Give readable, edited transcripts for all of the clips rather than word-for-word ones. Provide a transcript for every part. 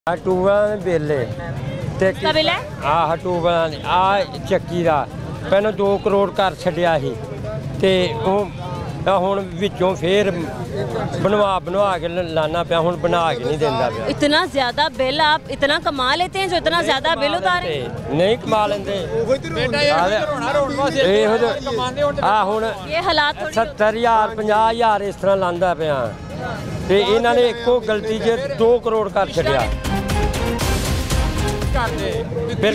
ਟੂਬਾਂ ਦੇ ਬਿੱਲ ਤੇ ਕਿਹਦਾ ਬਿੱਲ ਹੈ? ਆਹ ਟੂਬਾਂ ਦੇ ਆ ਚੱਕੀ ਦਾ ਪਹਿਲਾਂ 2 ਕਰੋੜ ਘਰ ਛੱਡਿਆ ਸੀ ਤੇ ਉਹ ਤਾਂ ਹੁਣ ਵਿੱਚੋਂ ਫੇਰ बनवा के लाना पे हुन बना के नहीं देंदा पे। इतना ज्यादा बिल आप इतना कमा लेते हैं जो इतना ज्यादा बिल उतारे? नहीं कमा लेंदे ये हालात 70,000 50,000 इस तरह लांदा पे ते इन्हां ने इक्को गलती च 2 करोड़ कर छड्या। फिर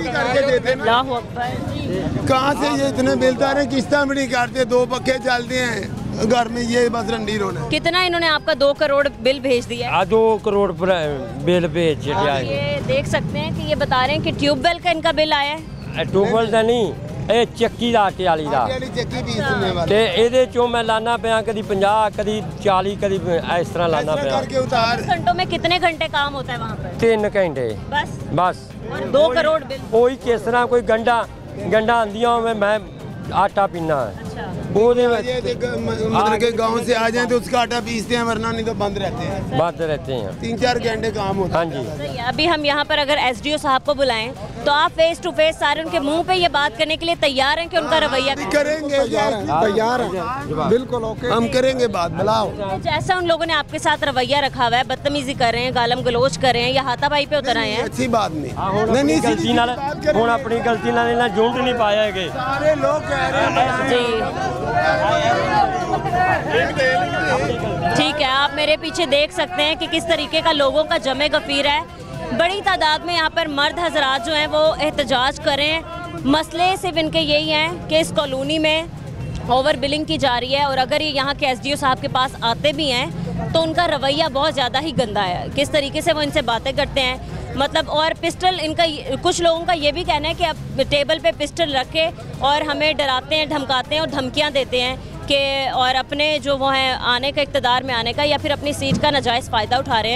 कहाँ से ये इतने बिल तारे किस्ता भी नहीं काटते, 2 पक्के चलते हैं घर में, ये बस रंडीर होना। कितना इन्होंने आपका 2 करोड़ बिल भेज दिया है? 2 करोड़ बिल भेज दिया। ये देख सकते हैं कि ये बता रहे हैं कि ट्यूबवेल का इनका बिल आया है। ट्यूबवेल का नहीं, ये चक्की दा आटे वाली दा ते इहदे चों मैं लाना पिया कदी 50 कदी 40 कदी इस तरह लाना पिया। घंटों में कितने घंटे काम होता है वहाँ पर? 3 घंटे बस। और 2 करोड़ बिल कोई किस तरह कोई गंडा आंदियां मैं आटा पीना है। मतलब के गांव से आ जाए तो उसका आटा पीसते हैं, वरना नहीं तो बंद रहते हैं 3-4 घंटे काम होता है। सही है। अभी हम यहाँ पर अगर एसडीओ साहब को बुलाएं तो आप फेस टू फेस सारे उनके मुंह पे ये बात करने के लिए तैयार हैं कि उनका रवैया करेंगे? तैयार हैं, बिल्कुल ओके, हम करेंगे बात। बुलाओ। जैसा उन लोगों ने आपके साथ रवैया रखा हुआ है, बदतमीजी कर रहे हैं, गालम गलोच कर रहे हैं या हाथापाई पे उतर आए हैं, अच्छी बात नहीं। गलती नाल हुण अपनी गलती नाल इन्हां झुंड नहीं पाएगे। सारे लोग कह रहे हैं जी ठीक है। आप मेरे पीछे देख सकते हैं कि किस तरीके का लोगों का जमे गफीर है। बड़ी तादाद में यहाँ पर मर्द हजरात जो हैं वो एहतजाज कर रहे हैं। मसले सिर्फ इनके यही हैं कि इस कॉलोनी में ओवर बिलिंग की जा रही है और अगर ये यहाँ के एसडीओ साहब के पास आते भी हैं तो उनका रवैया बहुत ज़्यादा ही गंदा है। किस तरीके से वो इनसे बातें करते हैं, मतलब, और पिस्टल इनका, कुछ लोगों का ये भी कहना है कि अब टेबल पे पिस्टल रख के और हमें डराते हैं, धमकाते हैं और धमकियाँ देते हैं कि और अपने जो वो हैं आने का, इक़्तिदार में आने का या फिर अपनी सीट का नाजायज़ फ़ायदा उठा रहे हैं।